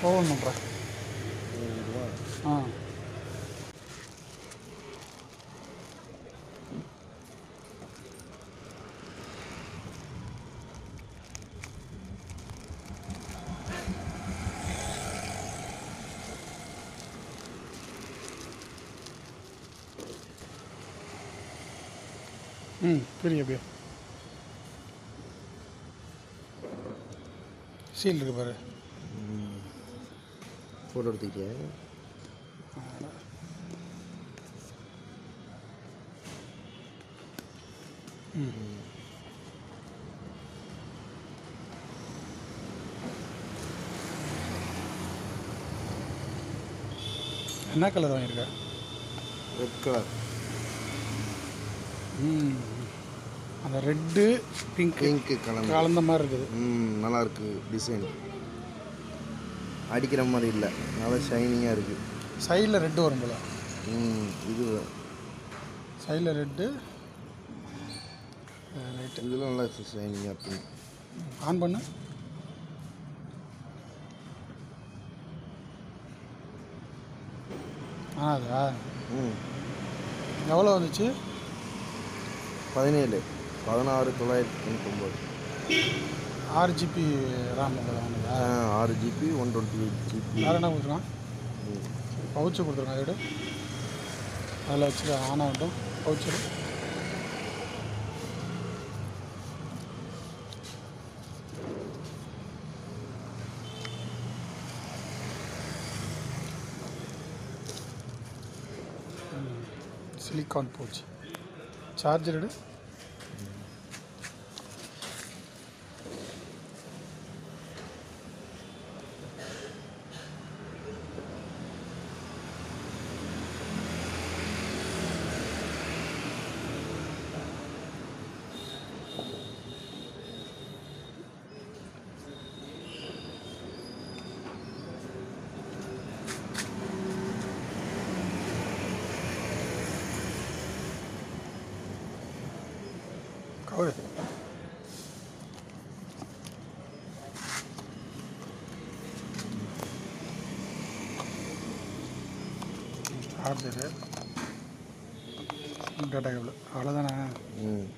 Open பண்ணுறேன். ஆ பெரிய அப்படியே சீல் இருக்கு பாரு. ஃபோட்டோ எடுத்துக்கிட்டியா? என்ன கலர் வாங்கியிருக்க? Red colour. அந்த ரெட்டு பிங்க்கு கலந்த மாதிரி இருக்குது. நல்லா இருக்குது டிசைன். அடிக்கிற மாதிரி இல்லை, நல்லா ஷைனிங்காக இருக்குது. சைடில் ரெட்டு வரும் போல். இது சைடில் ரெட்டு ரைட்டு. இதெல்லாம் நல்லா ஷைனிங்காக இருக்குது. ஆன் பண்ணு. அதா எவ்வளோ வந்துச்சு? 17,999. 6GB RAM வாங்குதா? 6GB 128GB. வேறு என்ன கொடுத்துருக்கான்? பவுச்சு கொடுத்துருக்கான். அதோட அதில் வச்சு ஆன் ஆகட்டும். Pouch silicone pouch. சார்ஜர் எடு. கவர் சார்ஜரு டேட்டா கேபிள் அவ்வளோதானே?